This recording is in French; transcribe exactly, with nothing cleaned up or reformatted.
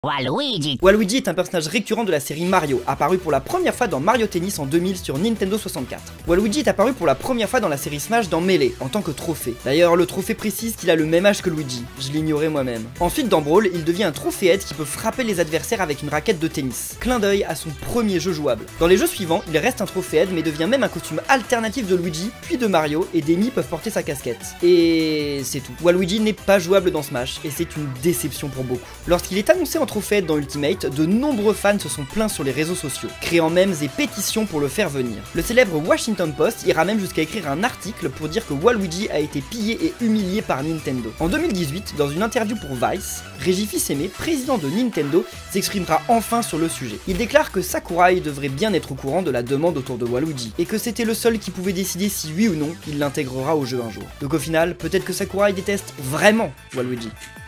Waluigi. Waluigi est un personnage récurrent de la série Mario, apparu pour la première fois dans Mario Tennis en deux mille sur Nintendo soixante-quatre. Waluigi est apparu pour la première fois dans la série Smash dans Melee, en tant que trophée. D'ailleurs, le trophée précise qu'il a le même âge que Luigi, je l'ignorais moi-même. Ensuite, dans Brawl, il devient un trophée aide qui peut frapper les adversaires avec une raquette de tennis. Clin d'œil à son premier jeu jouable. Dans les jeux suivants, il reste un trophée aide mais devient même un costume alternatif de Luigi, puis de Mario, et des Mii peuvent porter sa casquette. Et c'est tout. Waluigi n'est pas jouable dans Smash, et c'est une déception pour beaucoup. Lorsqu'il est annoncé en trophée aide dans Ultimate, de nombreux fans se sont plaints sur les réseaux sociaux, créant memes et pétitions pour le faire venir. Le célèbre Washington Post ira même jusqu'à écrire un article pour dire que Waluigi a été pillé et humilié par Nintendo. En deux mille dix-huit, dans une interview pour Vice, Reggie Fils-Aimé, président de Nintendo, s'exprimera enfin sur le sujet. Il déclare que Sakurai devrait bien être au courant de la demande autour de Waluigi, et que c'était le seul qui pouvait décider si oui ou non il l'intégrera au jeu un jour. Donc au final, peut-être que Sakurai déteste vraiment Waluigi.